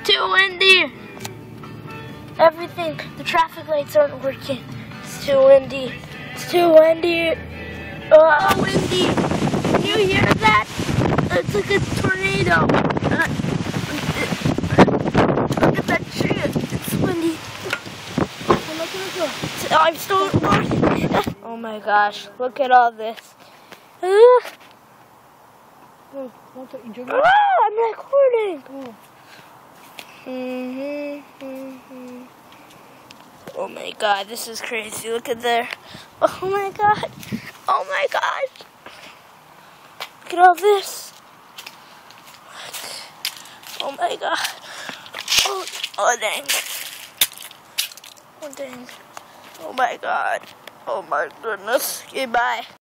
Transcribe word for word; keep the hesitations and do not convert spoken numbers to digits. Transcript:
too windy. Everything, the traffic lights aren't working. It's too windy. It's too windy. Oh, windy. Can you hear that? It's like a tornado. Uh, look at that tree. It's windy. I'm not gonna go. I'm still recording. Oh my gosh, look at all this. Uh, Oh, ah, I'm recording. Oh. Mm-hmm, mm-hmm. Oh my god, this is crazy. Look at there. Oh my god. Oh my god. Look at all this. Oh my god. Oh, oh dang. Oh dang. Oh my god. Oh my goodness. Goodbye.